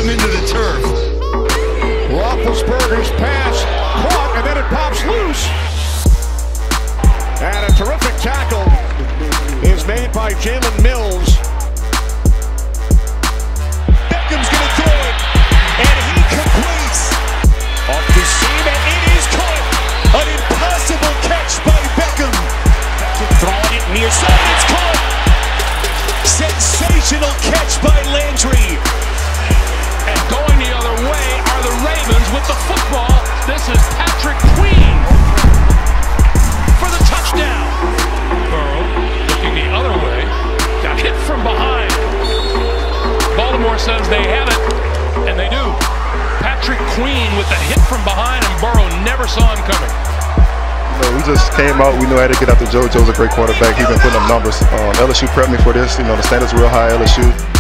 him into the turf. Roethlisberger's pass caught, and then it pops loose. And a terrific tackle is made by Jalen Mills. Beckham's going to throw it, and he completes. Off the seam, and it is caught. An impossible catch by Beckham. Throwing it near side, it's caught. Sensational catch by Landry. And going the other way are the Ravens with the football. This is Patrick Queen for the touchdown. Burrow looking the other way. Got hit from behind. Baltimore says they have it, and they do. Patrick Queen with the hit from behind, and Burrow never saw him coming. We just came out. We knew how to get after Joe. Joe's a great quarterback. He's been putting up numbers. LSU prepped me for this. The standards real high, LSU.